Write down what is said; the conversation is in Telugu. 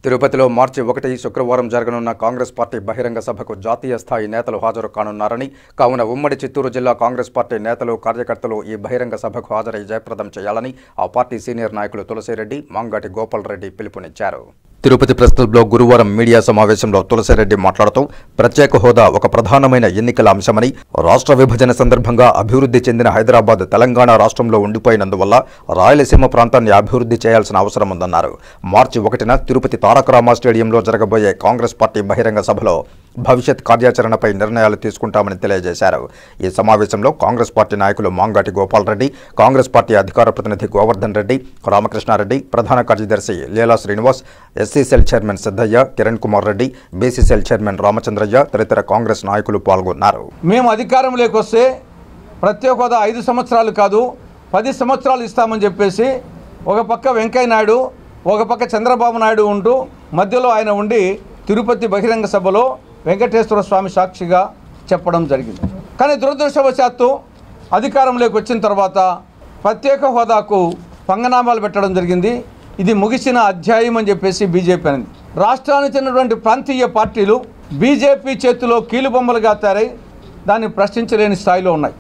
తిరుపతిలో మార్చి 1 శుక్రవారం జరగనున్న కాంగ్రెస్ పార్టీ బహిరంగ సభకు జాతీయ స్థాయి నేతలు హాజరు కానున్నారని, కావున ఉమ్మడి చిత్తూరు జిల్లా కాంగ్రెస్ పార్టీ నేతలు, కార్యకర్తలు ఈ బహిరంగ సభకు హాజరై జయప్రదం చేయాలని ఆ పార్టీ సీనియర్ నాయకులు తులసిరెడ్డి, మాంగాటి గోపాల్ రెడ్డి పిలుపునిచ్చారు. తిరుపతి ప్రెస్ క్లబ్లో గురువారం మీడియా సమావేశంలో తులసిరెడ్డి మాట్లాడుతూ, ప్రత్యేక హోదా ఒక ప్రధానమైన ఎన్నికల అంశమని, రాష్ట్ర విభజన సందర్భంగా అభివృద్ధి చెందిన హైదరాబాద్ తెలంగాణ రాష్ట్రంలో ఉండిపోయినందువల్ల రాయలసీమ ప్రాంతాన్ని అభివృద్ధి చేయాల్సిన అవసరం ఉందన్నారు. మార్చి 1న తిరుపతి తారక రామ స్టేడియంలో జరగబోయే కాంగ్రెస్ పార్టీ బహిరంగ సభలో భవిష్యత్ కార్యాచరణపై నిర్ణయాలు తీసుకుంటామని తెలియజేశారు. ఈ సమావేశంలో కాంగ్రెస్ పార్టీ నాయకులు మాంగాటి గోపాల్ రెడ్డి, కాంగ్రెస్ పార్టీ అధికార ప్రతినిధి గోవర్ధన్ రెడ్డి, రామకృష్ణారెడ్డి, ప్రధాన కార్యదర్శి Leela Srinivas, SC cell chairman Siddaiah, Kiran Kumar Reddy, BC cell chairman Ramachandraiah తదితర కాంగ్రెస్ నాయకులు పాల్గొన్నారు. మేము అధికారంలోకి వస్తే ప్రత్యేక హోదా 5 సంవత్సరాలు కాదు 10 సంవత్సరాలు ఇస్తామని చెప్పేసి ఒక పక్క వెంకయ్య నాయుడు, ఒక పక్క చంద్రబాబు నాయుడు ఉంటూ మధ్యలో ఆయన ఉండి తిరుపతి బహిరంగ సభలో వెంకటేశ్వర స్వామి సాక్షిగా చెప్పడం జరిగింది. కానీ దురదృష్టవశాత్తు అధికారంలోకి వచ్చిన తర్వాత ప్రత్యేక హోదాకు పంగనామాలు పెట్టడం జరిగింది. ఇది ముగిసిన అధ్యాయం అని చెప్పేసి బీజేపీ అనేది. రాష్ట్రానికి చెందినటువంటి ప్రాంతీయ పార్టీలు బీజేపీ చేతిలో కీలుబొమ్మలుగా తయారై దాన్ని ప్రశ్నించలేని స్థాయిలో ఉన్నాయి.